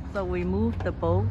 So we move the bolt.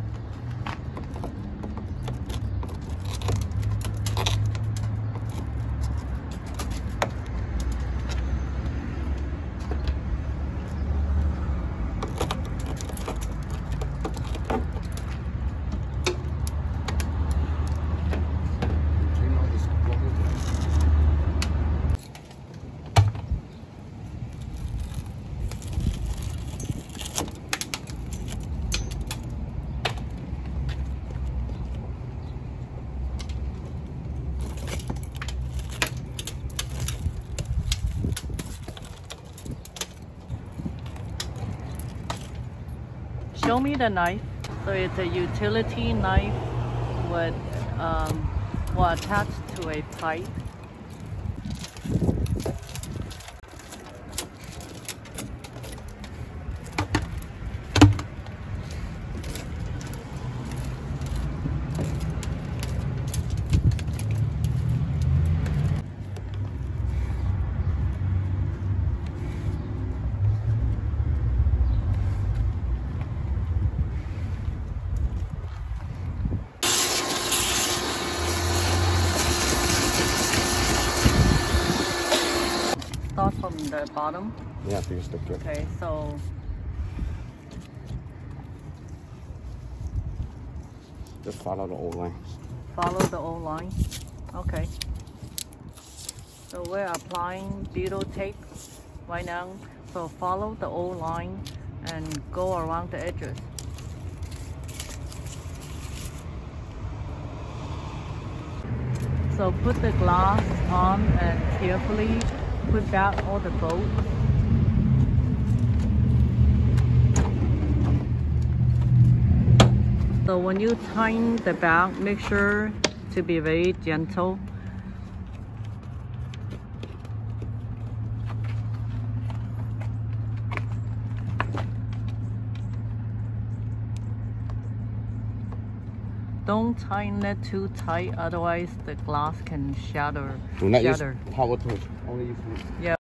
Show me the knife. So it's a utility knife with attached to a pipe. Start from the bottom. Yeah, you stick it. Okay, so just follow the old line. Follow the old line. Okay. So we're applying butyl tape right now. So follow the old line and go around the edges. So put the glass on and carefully put back all the bolts. So when you tighten the back, make sure to be very gentle. Don't tighten it too tight, otherwise the glass can shatter. Do not use power tools. Only use. Yeah.